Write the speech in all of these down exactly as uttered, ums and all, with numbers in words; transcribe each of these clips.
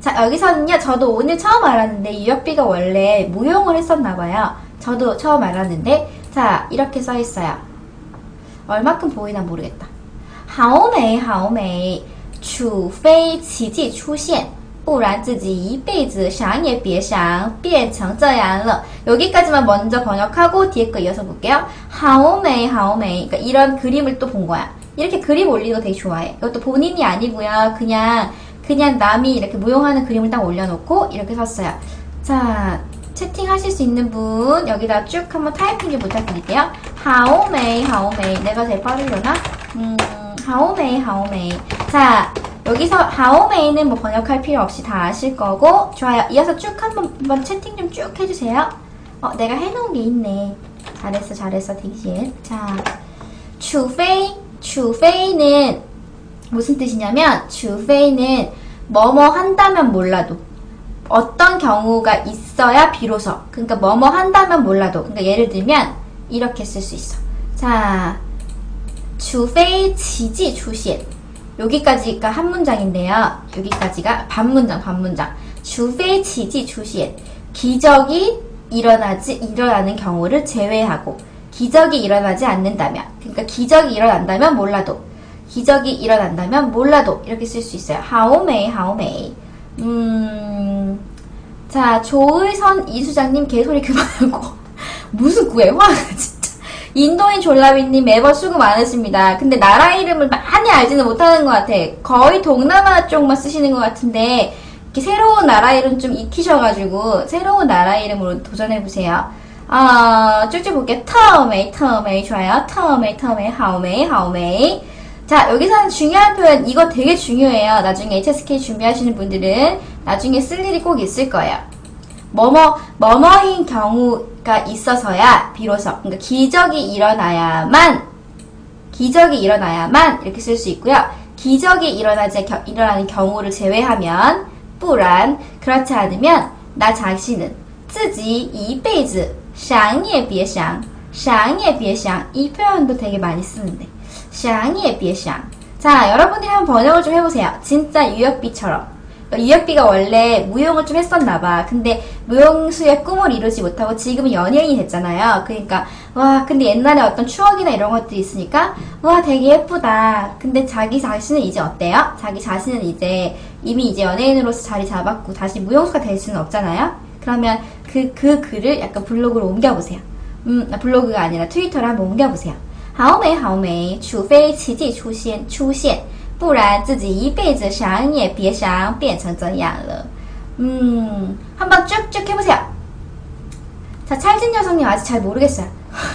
자, 여기서는요, 저도 오늘 처음 알았는데, 유혁비가 원래 무용을 했었나봐요. 저도 처음 알았는데, 자, 이렇게 써있어요. 얼마큼 보이나 모르겠다. 好美好美除非奇迹出现不然自己一辈子想也别想变成这样了 여기까지만 먼저 번역하고 뒤에 거 이어서 볼게요. 好美好美 그러니까 이런 그림을 또 본 거야. 이렇게 그림 올리는 거 되게 좋아해. 이것도 본인이 아니고요. 그냥 그냥 남이 이렇게 무용하는 그림을 딱 올려놓고 이렇게 썼어요. 자, 채팅하실 수 있는 분 여기다 쭉 한번 타이핑 좀 부탁드릴게요. 好美好美 내가 제일 빠르려나? 음, 好美好美 자, 여기서 好美는 뭐 번역할 필요 없이 다 아실 거고 좋아요. 이어서 쭉 한번, 한번 채팅 좀 쭉 해주세요. 어, 내가 해놓은 게 있네. 잘했어, 잘했어, 딩신. 자, 除非除非는 무슨 뜻이냐면 除非는 뭐뭐 한다면 몰라도 어떤 경우가 있어야 비로소 그러니까 뭐뭐 한다면 몰라도 그러니까 예를 들면 이렇게 쓸 수 있어. 자, 除非奇迹出现 여기까지가 한 문장인데요. 여기까지가 반문장, 반문장. 除非奇迹出现 기적이 일어나지 일어나는 경우를 제외하고 기적이 일어나지 않는다면 그러니까 기적이 일어난다면 몰라도 기적이 일어난다면 몰라도 이렇게 쓸 수 있어요. 好美好美 음, 자, 조의선 이수장님 개소리 그만하고 무슨 구애화 진짜. 인도인 졸라비님 매번 수고 많으십니다. 근데 나라 이름을 많이 알지는 못하는 것 같아. 거의 동남아 쪽만 쓰시는 것 같은데 이렇게 새로운 나라 이름 좀 익히셔가지고 새로운 나라 이름으로 도전해보세요. 아, 쭉쭉 볼게요. 터메이 터메이 좋아요. 터메이 터메이 하오메이 하오메이 자, 여기서는 중요한 표현 이거 되게 중요해요. 나중에 에이치에스케이 준비하시는 분들은 나중에 쓸 일이 꼭 있을 거예요. 뭐뭐 뭐뭐인 경우가 있어서야 비로소 그러니까 기적이 일어나야만 기적이 일어나야만 이렇게 쓸 수 있고요. 기적이 일어나지 겨, 일어나는 경우를 제외하면 不然 그렇지 않으면 나 자신은 自己一辈子想也别想想也别想 이 표현도 되게 많이 쓰는데 想也别想 자, 여러분들이 한번 번역을 좀 해보세요. 진짜 유혁비처럼 유혁비가 원래 무용을 좀 했었나봐. 근데 무용수의 꿈을 이루지 못하고 지금은 연예인이 됐잖아요. 그러니까 와 근데 옛날에 어떤 추억이나 이런 것들이 있으니까 와 되게 예쁘다. 근데 자기 자신은 이제 어때요? 자기 자신은 이제 이미 이제 연예인으로서 자리 잡았고 다시 무용수가 될 수는 없잖아요. 그러면 그, 그 글을 약간 블로그로 옮겨보세요. 음, 블로그가 아니라 트위터로 한번 옮겨보세요. 好美好美除非奇迹出现出现不然自己一辈子想也别想变成这样了 음, 한번 쭉쭉 해보세요. 자, 찰진 여성님 아직 잘 모르겠어요.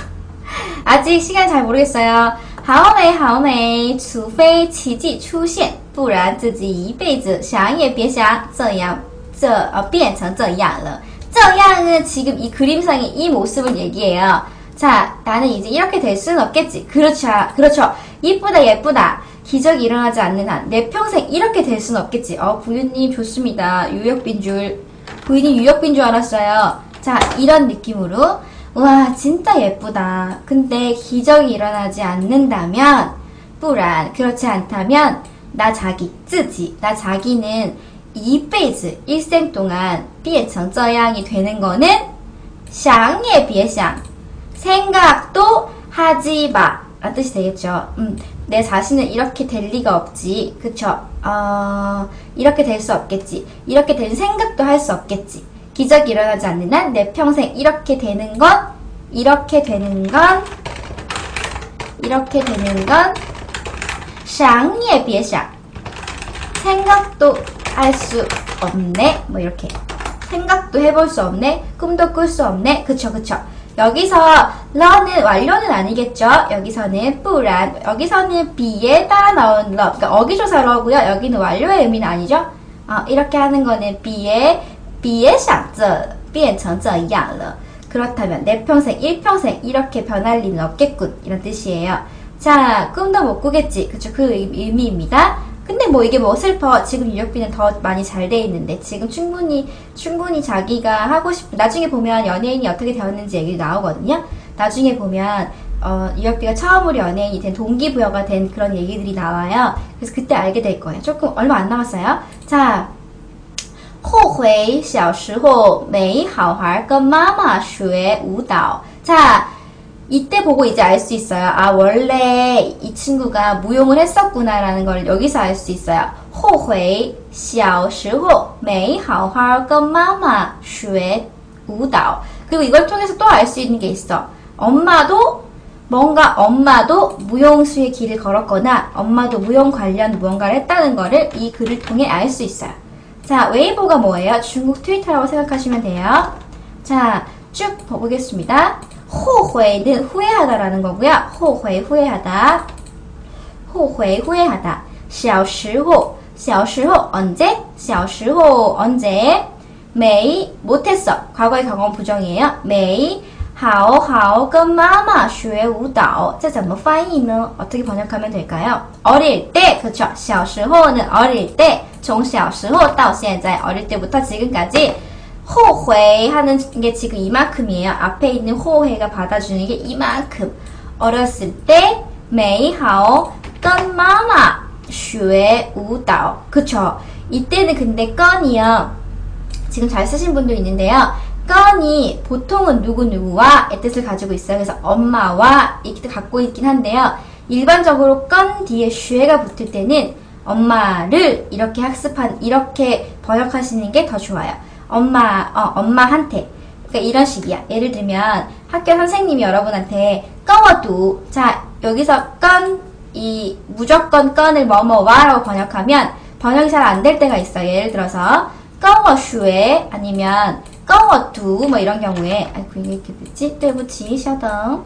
아직 시간 잘 모르겠어요. 好美好美除非奇迹出现不然自己一辈子想也别想这样这呃变成这样了 这样은 지금 이 그림상의 이 모습을 얘기해요. 자, 나는 이제 이렇게 될 수는 없겠지. 그렇죠. 그렇죠. 이쁘다, 예쁘다. 기적이 일어나지 않는 한. 내 평생 이렇게 될 수는 없겠지. 어, 부유님 좋습니다. 유혁빈 줄. 부유님 유혁빈 줄 알았어요. 자, 이런 느낌으로. 와, 진짜 예쁘다. 근데 기적이 일어나지 않는다면, 不然, 그렇지 않다면, 나 자기, 自己, 나 자기는 이辈子, 일생 동안 变成这样이 되는 거는, 想也别想. 생각도 하지 마. 라는 뜻이 되겠죠. 음, 내 자신은 이렇게 될 리가 없지. 그쵸? 어, 이렇게 될 수 없겠지. 이렇게 될 생각도 할 수 없겠지. 기적이 일어나지 않는 한 내 평생 이렇게 되는 건, 이렇게 되는 건, 이렇게 되는 건, 想也别想. 생각도 할 수 없네. 뭐 이렇게. 생각도 해볼 수 없네. 꿈도 꿀 수 없네. 그쵸, 그쵸. 여기서 러는 완료는 아니겠죠. 여기서는 不然 여기서는 be에 따라 나온 러 그러니까 어기조사러고요. 여기는 완료의 의미는 아니죠. 어, 이렇게 하는 거는 be에 be에 想着变成这样了 그렇다면 내 평생 일평생 이렇게 변할 리는 없겠군 이런 뜻이에요. 자, 꿈도 못 꾸겠지. 그쵸, 그 의미입니다. 근데 뭐 이게 뭐 슬퍼. 지금 유혁비는 더 많이 잘 돼 있는데 지금 충분히 충분히 자기가 하고 싶 나중에 보면 연예인이 어떻게 되었는지 얘기 나오거든요. 나중에 보면 어, 유혁비가 처음으로 연예인이 된 동기부여가 된 그런 얘기들이 나와요. 그래서 그때 알게 될 거예요. 조금 얼마 안 남았어요. 자, 后悔小时候没好好跟妈妈学舞蹈. 자, 이때 보고 이제 알 수 있어요. 아, 원래 이 친구가 무용을 했었구나라는 걸 여기서 알 수 있어요. 后悔小时候没好好跟妈妈学舞蹈. 그리고 이걸 통해서 또 알 수 있는 게 있어. 엄마도 뭔가 엄마도 무용수의 길을 걸었거나 엄마도 무용 관련 무언가를 했다는 거를 이 글을 통해 알 수 있어요. 자, 웨이보가 뭐예요? 중국 트위터라고 생각하시면 돼요. 자, 쭉 보겠습니다. 后悔는 후회하다라는 거고요. 后悔 후회하다. 后悔 후회하다. 小时候小时候 언제? 小时候 언제? 没 못했어. 과거의 경험 부정이에요. 没好好跟妈妈学舞蹈. 这怎么翻译呢? 어떻게 번역하면 될까요? 어릴 때, 그렇죠. 小时候는 어릴 때, 从小时候到现在, 어릴 때부터 지금까지 后悔 하는 게 지금 이만큼이에요. 앞에 있는 后悔가 받아주는 게 이만큼. 어렸을 때, 美好跟妈妈学舞蹈. 그쵸. 이때는 근데 건이요. 지금 잘 쓰신 분도 있는데요. 건이 보통은 누구누구와의 뜻을 가지고 있어요. 그래서 엄마와 이 뜻을 갖고 있긴 한데요. 일반적으로 건 뒤에 쉐가 붙을 때는 엄마를 이렇게 학습한, 이렇게 번역하시는 게 더 좋아요. 엄마, 어, 엄마한테. 그러니까 이런 식이야. 예를 들면 학교 선생님이 여러분한테 꺼워도, 자, 여기서 건, 이 무조건 건을 뭐뭐와라고 번역하면 번역이 잘 안 될 때가 있어요. 예를 들어서 꺼워슈에 아니면 꺼워두 뭐 이런 경우에, 아이고 이게 이렇게 됐지? 对不起, 稍等.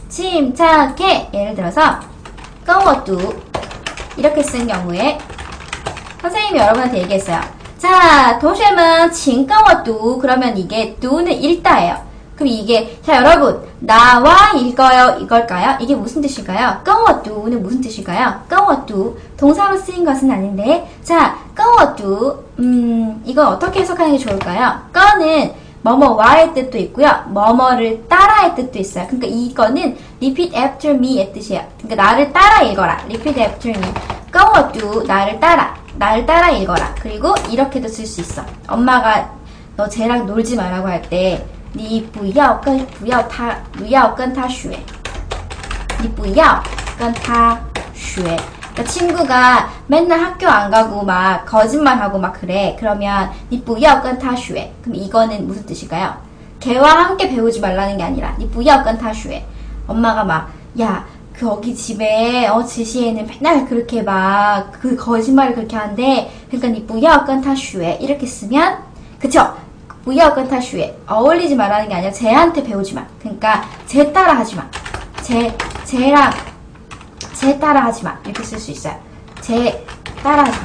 침착해. 예를 들어서 꺼워두 이렇게 쓴 경우에 선생님이 여러분한테 얘기했어요. 자, 동시에는 진 꺼워두. 그러면 이게 두는 일다예요. 그럼 이게, 자 여러분, 나와 읽어요 이걸까요? 이게 무슨 뜻일까요? 꺼워두는 무슨 뜻일까요? 꺼워두 동사로 쓰인 것은 아닌데, 자, 꺼워두, 음, 이건 어떻게 해석하는 게 좋을까요? 꺼는 뭐뭐와의 뜻도 있고요, 뭐뭐를 따라의 뜻도 있어요. 그러니까 이거는 repeat after me의 뜻이에요. 그러니까 나를 따라 읽어라. repeat after me. 꺼워두, 나를 따라, 나를 따라 읽어라. 그리고 이렇게도 쓸 수 있어. 엄마가 너 쟤랑 놀지 말라고 할 때, 你不要跟不要他不要跟他学你不要跟他学 그러니까 친구가 맨날 학교 안 가고 막 거짓말하고 막 그래. 그러면 你不要跟他学 그럼 이거는 무슨 뜻일까요? 걔와 함께 배우지 말라는 게 아니라 你不要跟他学 엄마가 막 야 거기 집에 어 지시에는 맨날 그렇게 막 그 거짓말을 그렇게 한대. 그러니까 你不要跟他学 이렇게 쓰면 그쵸? 不要跟他学 어울리지 말라는 게 아니라 쟤한테 배우지 마. 그러니까 쟤 따라 하지 마. 쟤, 쟤랑 쟤 따라 하지 마. 이렇게 쓸 수 있어요. 쟤 따라 하지 마.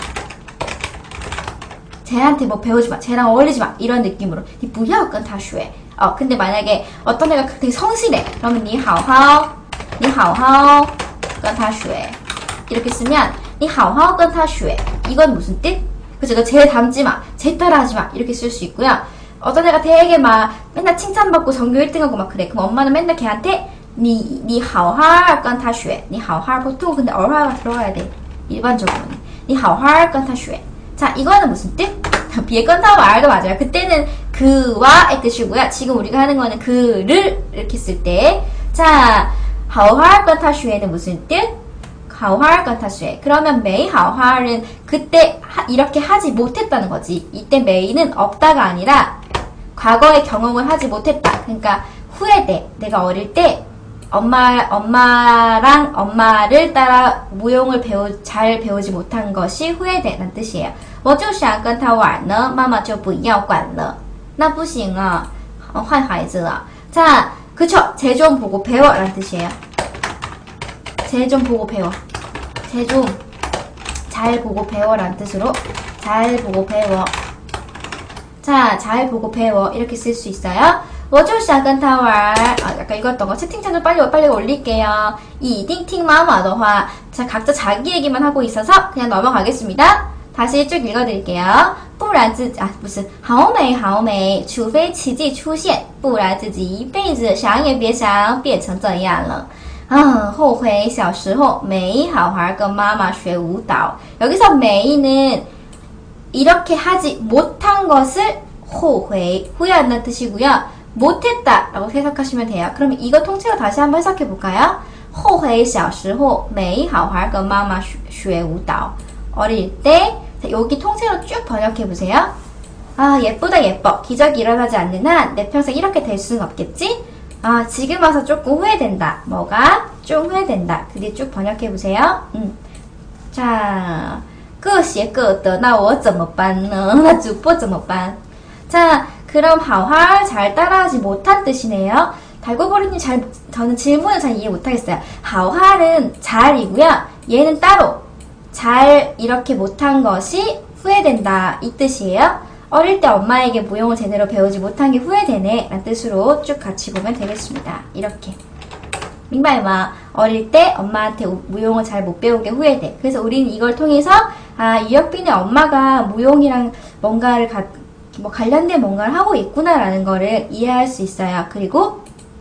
쟤한테 뭐 배우지 마. 쟤랑 어울리지 마. 이런 느낌으로. 你不要跟他学 어, 근데 만약에 어떤 애가 되게 성실해. 그러면 你好好你好好跟他学 이렇게 쓰면 你好好跟他学 이건 무슨 뜻? 그죠? 너 쟤 닮지 마. 쟤 따라 하지 마. 이렇게 쓸 수 있고요. 어떤 애가 되게 막 맨날 칭찬받고 전교 일 등하고 막 그래. 그럼 엄마는 맨날 걔한테 你你好好跟他学你好好 보통 근데 얼화가 들어가야 돼. 일반적으로는 你好好跟他学 자, 이거는 무슨 뜻? 비에 건타고 알도 맞아요. 그때는 그와의 뜻이고요. 지금 우리가 하는 거는 그를 이렇게 쓸 때. 자, 好好跟他学는 무슨 뜻? 好好跟他学 그러면 没好好는 그때 하, 이렇게 하지 못했다는 거지. 이때 메이는 없다가 아니라 과거의 경험을 하지 못했다. 그러니까 후회돼. 내가 어릴 때 엄마, 엄마랑 엄마를 따라 무용을 배우, 잘 배우지 못한 것이 후회돼 라는 뜻이에요. 我就想跟他玩呢妈妈就不要管了那不行啊坏孩子啊 자, 그쵸. 쟤 좀 보고 배워 라는 뜻이에요. 쟤 좀 보고 배워. 쟤 좀 잘 보고 배워 라는 뜻으로 잘 보고 배워. 자, 잘 보고 배워. 이렇게 쓸 수 있어요. 我就想跟他玩 아, 약간 읽었던 거 채팅창 좀 빨리 빨리 올릴게요. 이 띵팅 마마더화 자, 각자 자기 얘기만 하고 있어서 그냥 넘어가겠습니다. 다시 쭉 읽어드릴게요. 不然自己啊不是好美好美除非奇迹出现不然自己一辈子想也别想变成这样了啊后悔小时候没好好跟妈妈学舞蹈 여기서 메이는 이렇게 하지 못한 것을 后悔, 후회한다는 뜻이고요. 못했다 라고 해석하시면 돼요. 그럼 이거 통째로 다시 한번 해석해 볼까요? 后悔小时候没好好跟妈妈学舞蹈. 어릴 때, 자, 여기 통째로 쭉 번역해 보세요. 아, 예쁘다 예뻐. 기적이 일어나지 않는 한 내 평생 이렇게 될 수는 없겠지? 아, 지금 와서 조금 후회된다. 뭐가? 좀 후회된다. 그 뒤에 쭉 번역해 보세요. 음. 자, 各写各的那我怎么办呢? 나主播怎么办? 자, 그럼 하활 잘 따라하지 못한 뜻이네요. 달고버리님 잘, 저는 질문을 잘 이해 못하겠어요. 하활은 잘이고요. 얘는 따로. 잘 이렇게 못한 것이 후회된다. 이 뜻이에요. 어릴 때 엄마에게 무용을 제대로 배우지 못한 게 후회되네. 라는 뜻으로 쭉 같이 보면 되겠습니다. 이렇게. 민발마 어릴 때 엄마한테 무용을 잘 못 배우게 후회돼. 그래서 우리는 이걸 통해서 아, 유혁빈의 엄마가 무용이랑 뭔가를 가, 뭐 관련된 뭔가를 하고 있구나라는 거를 이해할 수 있어요. 그리고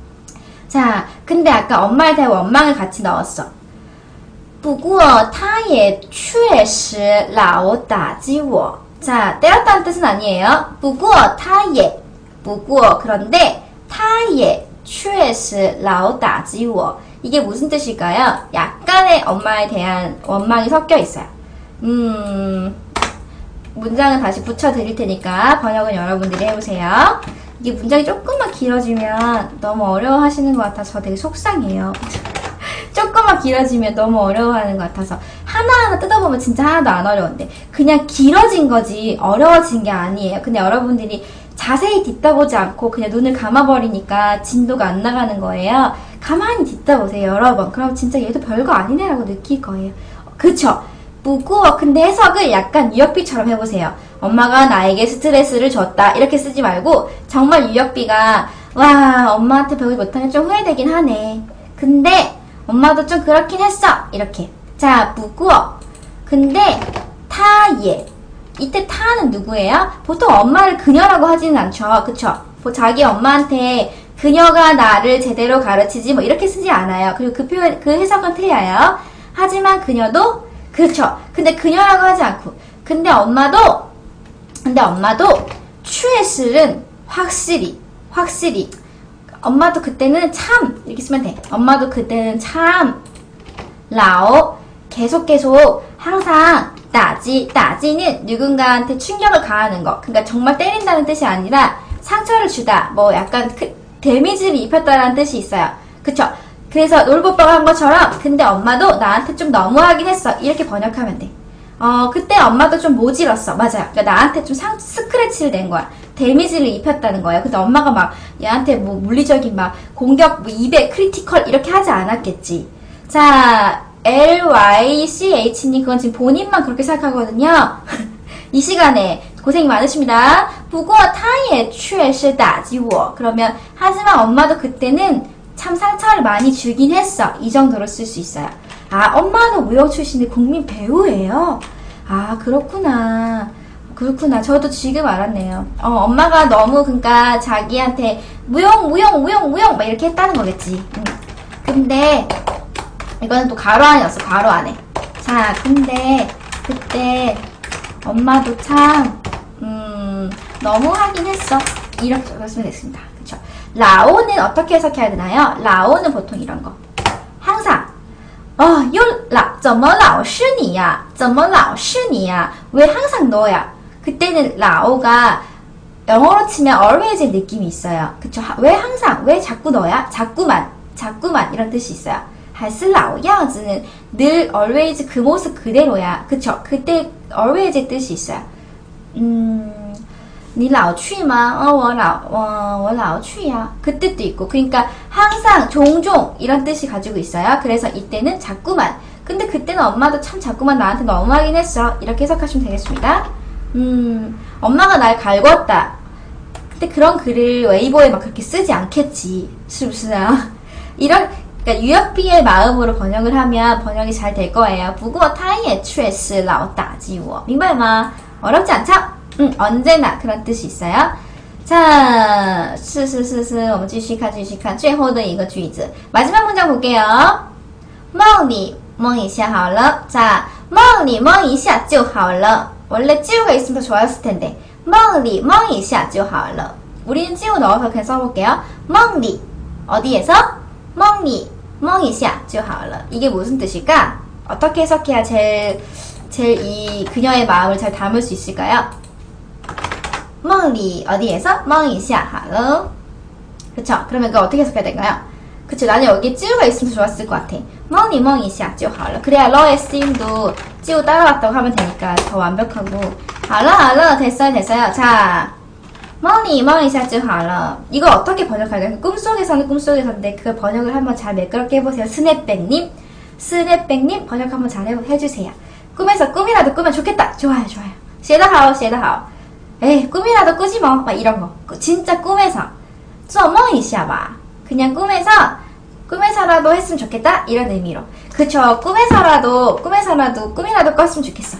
자, 근데 아까 엄마에 대한 원망을 같이 넣었어. 不过他也确实老打击我. 자, 때렸다는 뜻은 아니에요. 不过他也不过그런데 他也确实老打击我. 이게 무슨 뜻일까요? 약간의 엄마에 대한 원망이 섞여 있어요. 음, 문장을 다시 붙여드릴 테니까 번역은 여러분들이 해보세요. 이게 문장이 조금만 길어지면 너무 어려워하시는 것 같아서 저 되게 속상해요. 조금만 길어지면 너무 어려워하는 것 같아서 하나하나 뜯어보면 진짜 하나도 안 어려운데 그냥 길어진 거지 어려워진 게 아니에요. 근데 여러분들이 자세히 듣다보지 않고 그냥 눈을 감아버리니까 진도가 안 나가는 거예요. 가만히 듣다보세요 여러 번. 그럼 진짜 얘도 별거 아니네 라고 느낄 거예요. 그쵸? 무구어. 근데 해석을 약간 유혁비처럼 해보세요. 엄마가 나에게 스트레스를 줬다 이렇게 쓰지 말고 정말 유혁비가 와 엄마한테 배우지 못한 게 좀 후회되긴 하네. 근데 엄마도 좀 그렇긴 했어. 이렇게. 자, 무구어. 근데 타예. 이때 타는 누구예요? 보통 엄마를 그녀라고 하지는 않죠. 그쵸? 자기 엄마한테 그녀가 나를 제대로 가르치지 뭐 이렇게 쓰지 않아요. 그리고 그 표현, 그 해석은 틀려요. 하지만 그녀도 그렇죠. 근데 그녀라고 하지 않고 근데 엄마도 근데 엄마도 추에실은 확실히 확실히 엄마도 그때는 참 이렇게 쓰면 돼. 엄마도 그때는 참 라오 계속 계속 항상 따지 따지는 누군가한테 충격을 가하는 거. 그러니까 정말 때린다는 뜻이 아니라 상처를 주다. 뭐 약간 그, 데미지를 입혔다라는 뜻이 있어요. 그쵸? 그래서 놀보빠가 한 것처럼 근데 엄마도 나한테 좀 너무하긴 했어. 이렇게 번역하면 돼. 어 그때 엄마도 좀 모질었어. 맞아요. 그러니까 나한테 좀 상, 스크래치를 낸 거야. 데미지를 입혔다는 거예요. 근데 엄마가 막 얘한테 뭐 물리적인 막 공격, 뭐 입에 크리티컬 이렇게 하지 않았겠지. 자, 엘와이씨에이치님 그건 지금 본인만 그렇게 생각하거든요. 이 시간에 고생이 많으십니다. 不过他也确实打击我. 그러면 하지만 엄마도 그때는 참 상처를 많이 주긴 했어. 이 정도로 쓸 수 있어요. 아, 엄마는 무용 출신의 국민 배우예요. 아, 그렇구나. 그렇구나. 저도 지금 알았네요. 어, 엄마가 너무 그러니까 자기한테 무용, 무용, 무용, 무용 막 이렇게 했다는 거겠지. 응. 근데 이거는 또 가로 안이었어. 가로 안에. 자, 근데 그때 엄마도 참 음, 너무 하긴 했어. 이렇게 적었으면 됐습니다. 그쵸? 라오는 어떻게 해석해야 되나요? 라오는 보통 이런 거. 항상 어, 요, 라, 怎么老是你呀? 怎么老是你呀? 왜 항상 너야? 그때는 라오가 영어로 치면 always의 느낌이 있어요. 그쵸? 왜 항상? 왜 자꾸 너야? 자꾸만, 자꾸만 이런 뜻이 있어요. 还是老样子는 늘 always 그 모습 그대로야. 그쵸? 그때 always의 뜻이 있어요. 음, 你老去吗? 어, 我老, 어, 我老去呀. 그 뜻도 있고. 그러니까 항상, 종종 이런 뜻이 가지고 있어요. 그래서 이때는 자꾸만. 근데 그때는 엄마도 참 자꾸만 나한테 너무하긴 했어. 이렇게 해석하시면 되겠습니다. 음, 엄마가 날 갈궜다. 근데 그런 글을 웨이보에 막 그렇게 쓰지 않겠지. 是不是啊? 이런, 그러니까 유혁비의 마음으로 번역을 하면 번역이 잘 될 거예요. 不过他也确实老打击我. 明白吗? 어렵지 않죠? 응, 언제나 그런 뜻이 있어요. 자, 是是是是我们继续看继续看最后的一个句子. 마지막 문장 볼게요. 梦里梦一下好了. 자, 梦里梦一下就好了. 원래 찌우가 있으면 더 좋았을 텐데. 梦里梦一下就好了. 우리는 찌우 넣어서 그냥 써볼게요. 梦里 어디에서? 梦里梦一下就好了. 이게 무슨 뜻일까? 어떻게 해석해야 제일 제일 이 그녀의 마음을 잘 담을 수 있을까요? 梦里 어디에서? 梦一下好了. 그쵸? 그러면 그거 어떻게 해석해야 될까요? 그쵸? 나는 여기에 찌우가 있으면 좋았을 것 같아. 梦里梦一下就好了. 그래야 러의 쓰임도 찌우 따라왔다고 하면 되니까 더 완벽하고. 好了好了 됐어요 됐어요. 자, 梦里梦一下就好了. 이거 어떻게 번역할까요? 꿈속에서는 꿈속에서인데 그 번역을 한번 잘 매끄럽게 해보세요. 스냅백님, 스냅백님 번역 한번 잘 해, 해주세요. 꿈에서 꿈이라도 꾸면 좋겠다. 좋아요 좋아요. 写得好写得好. 에이 꿈이라도 꾸지 뭐. 막 이런 거. 진짜 꿈에서. 做梦一下吧. 그냥 꿈에서 꿈에서라도 했으면 좋겠다 이런 의미로. 그쵸. 꿈에서라도 꿈에서라도 꿈이라도 꿨으면 좋겠어.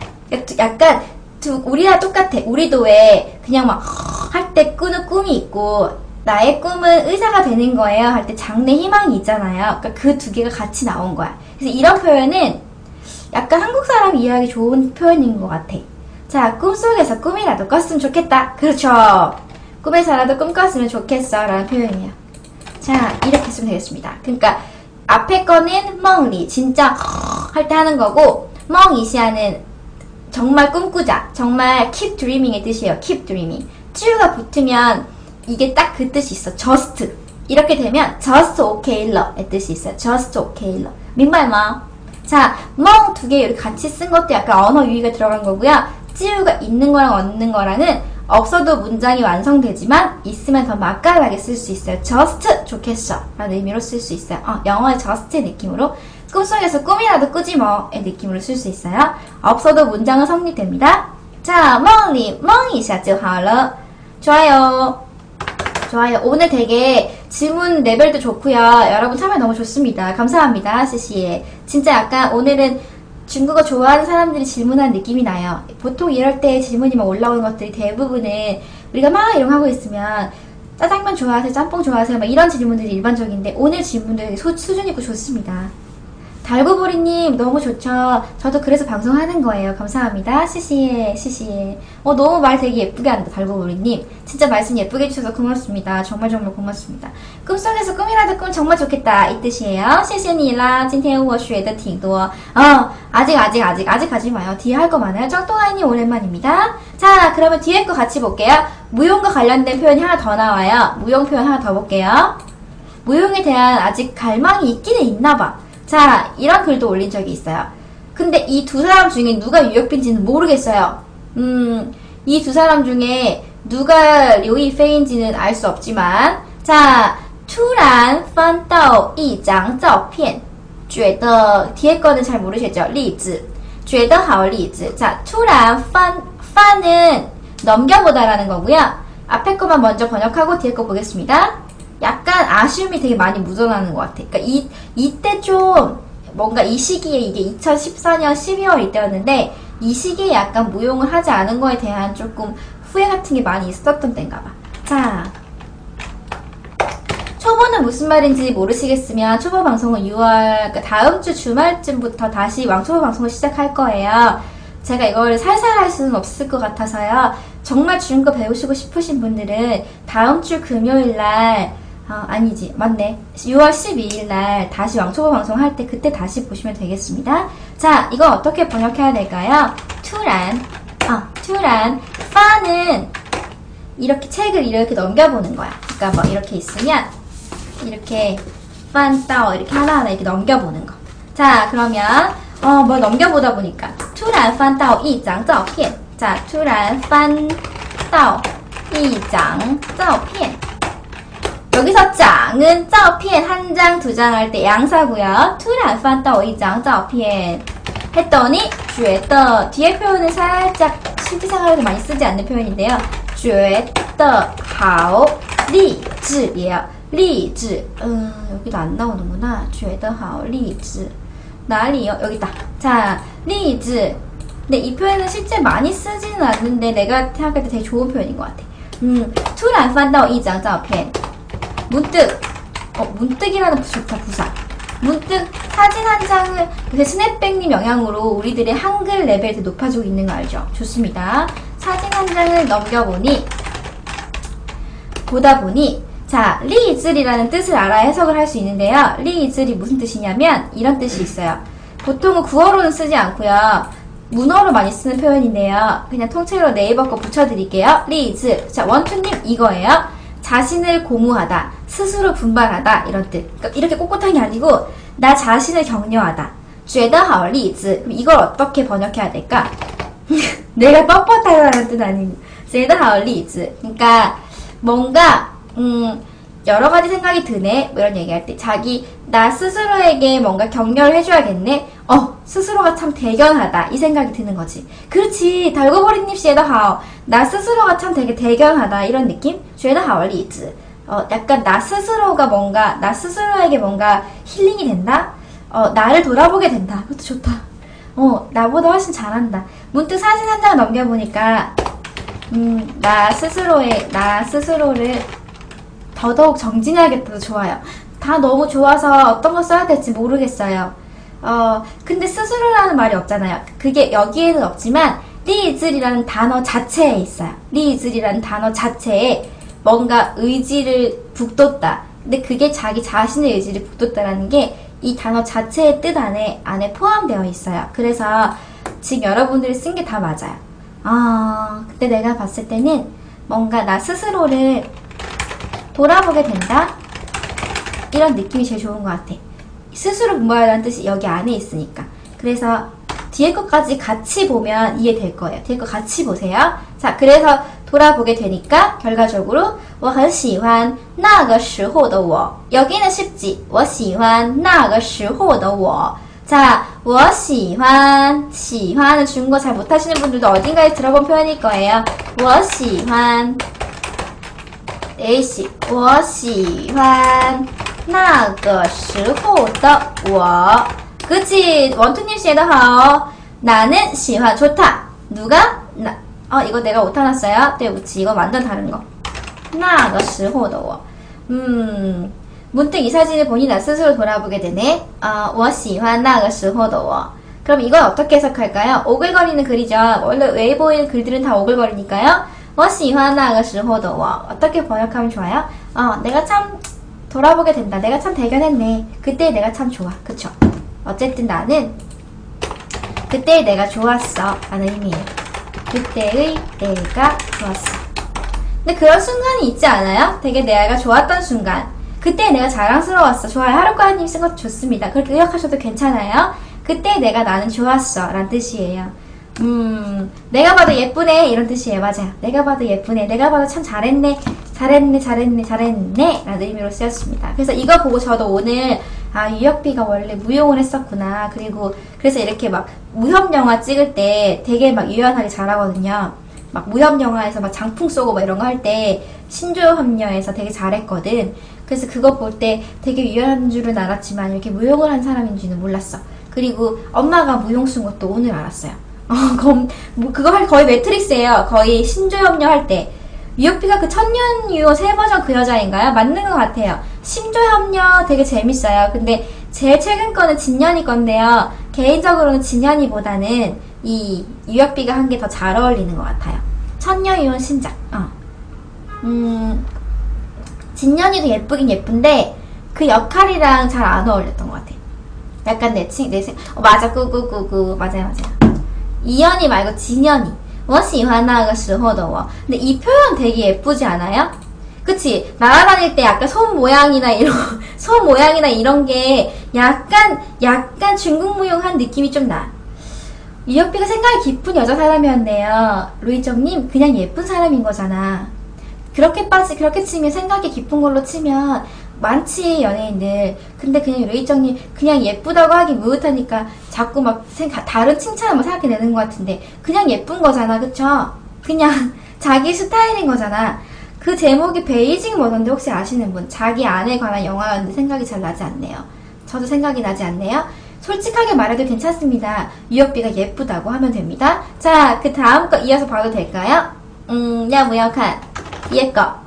약간 두, 우리랑 똑같아. 우리도 왜 그냥 막 할 때 꾸는 꿈이 있고 나의 꿈은 의사가 되는 거예요 할 때 장래 희망이 있잖아요. 그러니까 그 두 개가 같이 나온 거야. 그래서 이런 표현은 약간 한국 사람 이해하기 좋은 표현인 것 같아. 자, 꿈속에서 꿈이라도 꿨으면 좋겠다. 그렇죠. 꿈에서라도 꿈 꿨으면 좋겠어 라는 표현이에요. 자, 이렇게 쓰면 되겠습니다. 그러니까 앞에 거는 멍리 진짜 할 때 하는 거고 멍이시아는 정말 꿈꾸자. 정말 keep dreaming의 뜻이에요. keep dreaming. 찌우가 붙으면 이게 딱 그 뜻이 있어. just. 이렇게 되면 just okay의 뜻이 있어요. just okay. 민말마. 자, 멍 두 개 이렇게 같이 쓴 것도 약간 언어 유희가 들어간 거고요. 찌우가 있는 거랑 없는 거랑은 없어도 문장이 완성되지만 있으면 더 맛깔나게 쓸 수 있어요. just 좋겠어 라는 의미로 쓸 수 있어요. 어, 영어의 just의 느낌으로 꿈속에서 꿈이라도 꾸지 뭐의 느낌으로 쓸 수 있어요. 없어도 문장은 성립됩니다. 자, 梦里梦一下就好了. 좋아요. 좋아요. 오늘 되게 질문 레벨도 좋고요. 여러분 참여 너무 좋습니다. 감사합니다. 시시. 진짜 약간 오늘은 중국어 좋아하는 사람들이 질문한 느낌이 나요. 보통 이럴 때 질문이 막 올라오는 것들이 대부분은 우리가 막 이런 거 하고 있으면 짜장면 좋아하세요? 짬뽕 좋아하세요? 막 이런 질문들이 일반적인데 오늘 질문들 되게 소, 수준 있고 좋습니다. 달구보리님 너무 좋죠. 저도 그래서 방송하는 거예요. 감사합니다. 시시해 시시해. 어 너무 말 되게 예쁘게 한다. 달구보리님 진짜 말씀 예쁘게 해주셔서 고맙습니다. 정말 정말 고맙습니다. 꿈속에서 꿈이라도 꾸면 정말 좋겠다 이 뜻이에요. 시시니라. 今天我学的挺多. 어 아직 아직 아직 아직 하지 마요. 뒤에 할 거 많아요. 짱동아이님 오랜만입니다. 자 그러면 뒤에 거 같이 볼게요. 무용과 관련된 표현이 하나 더 나와요. 무용 표현 하나 더 볼게요. 무용에 대한 아직 갈망이 있기는 있나봐. 자, 이런 글도 올린 적이 있어요. 근데 이 두 사람 중에 누가 유혁빈지는 모르겠어요. 음, 이 두 사람 중에 누가 류이페이인지는 알 수 없지만, 자, 突然翻到一张照片觉得 뒤에 거는 잘 모르시겠죠? 例子觉得好例子 자, 突然翻 翻은 넘겨보다라는 거고요. 앞에 거만 먼저 번역하고 뒤에 거 보겠습니다. 약간 아쉬움이 되게 많이 묻어나는 것 같아. 그러니까 이, 이때 좀 뭔가 이 시기에 이게 이천십사 년 십이월 이때였는데 이 시기에 약간 무용을 하지 않은 거에 대한 조금 후회 같은 게 많이 있었던 때인가 봐. 자, 초보는 무슨 말인지 모르시겠으면 초보 방송은 유월 그러니까 다음 주 주말쯤부터 다시 왕초보 방송을 시작할 거예요. 제가 이걸 살살 할 수는 없을 것 같아서요. 정말 중국어 배우시고 싶으신 분들은 다음 주 금요일날 아, 아니지 맞네 유월 십이일날 다시 왕초보 방송 할 때 그때 다시 보시면 되겠습니다. 자 이거 어떻게 번역해야 될까요? 突然 아, 突然 파는 이렇게 책을 이렇게 넘겨보는 거야. 그러니까 뭐 이렇게 있으면 이렇게 판따오 이렇게 하나하나 이렇게 넘겨보는 거. 자 그러면 어, 뭐 넘겨보다 보니까 突然翻到一张照片 자, 突然翻到一张照片 여기서 장은 照片 한 장, 두 장 할 때 양사고요. 突然翻到一张照片 했더니 觉得 뒤에 표현은 살짝 실질생활에서 많이 쓰지 않는 표현인데요. 觉得好励志예요. 励志 음, 여기도 안 나오는구나. 觉得好励志 나리요? 여기 있다. 자, 励志 근데 이 표현은 실제 많이 쓰지는 않는데 내가 생각할 때 되게 좋은 표현인 것 같아. 음, 突然翻到一张照片 문득 어, 문득이라는 좋다 부사. 문득 사진 한 장을 요새 스냅백님 영향으로 우리들의 한글 레벨이 높아지고 있는 거 알죠? 좋습니다. 사진 한 장을 넘겨보니 보다 보니 자, 리이즐이라는 뜻을 알아야 해석을 할 수 있는데요. 리이즐이 무슨 뜻이냐면 이런 뜻이 있어요. 보통은 구어로는 쓰지 않고요. 문어로 많이 쓰는 표현인데요. 그냥 통째로 네이버 거 붙여드릴게요. 리이즐. 자, 원투님 이거예요. 자신을 고무하다, 스스로 분발하다 이런 뜻. 그러니까 이렇게 꼿꼿한 게 아니고 나 자신을 격려하다. 觉得好例子. 그럼 이걸 어떻게 번역해야 될까? 내가 뻣뻣하다는 뜻 아니고 觉得好例子. 그러니까 뭔가 음 여러 가지 생각이 드네. 뭐 이런 얘기할 때 자기 나 스스로에게 뭔가 격려를 해줘야겠네. 어 스스로가 참 대견하다 이 생각이 드는 거지. 그렇지. 달고버리님 씨에다 하오. 나 스스로가 참 되게 대견하다 이런 느낌? 觉得好例子. 어 약간 나 스스로가 뭔가 나 스스로에게 뭔가 힐링이 된다. 어 나를 돌아보게 된다. 그것도 좋다. 어 나보다 훨씬 잘한다. 문득 사진 한 장 넘겨보니까 음 나 스스로의 나 스스로를 더더욱 정진해야겠다도 좋아요. 다 너무 좋아서 어떤 거 써야 될지 모르겠어요. 어, 근데 스스로라는 말이 없잖아요. 그게 여기에는 없지만 리이즐이라는 단어 자체에 있어요. 리이즐이라는 단어 자체에 뭔가 의지를 북돋다. 근데 그게 자기 자신의 의지를 북돋다라는 게 이 단어 자체의 뜻 안에 안에 포함되어 있어요. 그래서 지금 여러분들이 쓴 게 다 맞아요. 아, 그때 내가 봤을 때는 뭔가 나 스스로를 돌아보게 된다? 이런 느낌이 제일 좋은 것 같아. 스스로 분발하라는 뜻이 여기 안에 있으니까. 그래서 뒤에 것까지 같이 보면 이해될 거예요. 뒤에 거 같이 보세요. 자, 그래서 돌아보게 되니까 결과적으로 我很喜欢那个时候的我. 여기는 쉽지. 我喜欢那个时候的我. 자, 我喜欢 喜欢은 중국어 잘 못하시는 분들도 어딘가에 들어본 표현일 거예요. 我喜欢 A喜我喜欢那个时候的我. 그치? 원투님 씨에도 하오. 나는 喜欢 좋다. 누가? 나. 어 이거 내가 못하놨어요. 네, 그치. 이거 완전 다른 거. 那个时候的我. 음 문득 이 사진을 보니 나 스스로 돌아보게 되네. 어, 我喜欢那个时候的我. 그럼 이건 어떻게 해석할까요? 오글거리는 글이죠. 원래 웨이보이는 글들은 다 오글거리니까요. 我喜欢那个时候的我. 어떻게 번역하면 좋아요? 어, 내가 참 돌아보게 된다. 내가 참 대견했네. 그때 내가 참 좋아. 그쵸? 어쨌든 나는 그때 내가 좋았어 라는 의미예요. 그때의 내가 좋았어. 근데 그런 순간이 있지 않아요? 되게 내가 좋았던 순간. 그때 내가 자랑스러웠어. 좋아요. 하루과님 쓴 것도 좋습니다. 그렇게 생각하셔도 괜찮아요. 그때 내가 나는 좋았어 라는 뜻이에요. 음 내가 봐도 예쁘네 이런 뜻이에요. 맞아요. 내가 봐도 예쁘네. 내가 봐도 참 잘했네. 잘했네 잘했네 잘했네 라는 의미로 쓰였습니다. 그래서 이거 보고 저도 오늘 아 유혁비가 원래 무용을 했었구나. 그리고 그래서 이렇게 막 무협영화 찍을 때 되게 막 유연하게 잘하거든요. 막 무협영화에서 막 장풍 쏘고 막 이런 거 할 때 신조협녀에서 되게 잘했거든. 그래서 그거 볼 때 되게 유연한 줄은 알았지만 이렇게 무용을 한 사람인지는 몰랐어. 그리고 엄마가 무용 쓴 것도 오늘 알았어요. 어, 검, 뭐 그거 할 거의 매트릭스예요. 거의 신조협녀 할 때. 유혁비가 그 천년유호 새 버전 그 여자인가요? 맞는 것 같아요. 신조협녀 되게 재밌어요. 근데 제일 최근 거는 진년이 건데요. 개인적으로는 진년이보다는 이 유혁비가 한 게 더 잘 어울리는 것 같아요. 천년유호 신작. 어. 음, 진년이도 예쁘긴 예쁜데 그 역할이랑 잘 안 어울렸던 것 같아요. 약간 내 친, 내 생, 어, 맞아, 꾸꾸꾸꾸. 맞아요, 맞아요. 이연이 말고 진연이. 我喜欢那个时候的我. 근데 이 표현 되게 예쁘지 않아요? 그치? 날아다닐 때 약간 손 모양이나 이런, 손 모양이나 이런 게 약간, 약간 중국 무용한 느낌이 좀 나. 유혁비가 생각이 깊은 여자 사람이었네요. 루이정님, 그냥 예쁜 사람인 거잖아. 그렇게 빠지, 그렇게 치면 생각이 깊은 걸로 치면 많지, 연예인들. 근데 그냥 루이정님, 그냥 예쁘다고 하기 무릇하니까 자꾸 막 생각, 다른 칭찬을 막 생각해 내는 것 같은데, 그냥 예쁜 거잖아, 그쵸? 그냥 자기 스타일인 거잖아. 그 제목이 베이징 뭐던데 혹시 아시는 분? 자기 아내에 관한 영화였는데 생각이 잘 나지 않네요. 저도 생각이 나지 않네요. 솔직하게 말해도 괜찮습니다. 유혁비가 예쁘다고 하면 됩니다. 자, 그 다음 거 이어서 봐도 될까요? 음, 야, 무역한. 뒤에 거.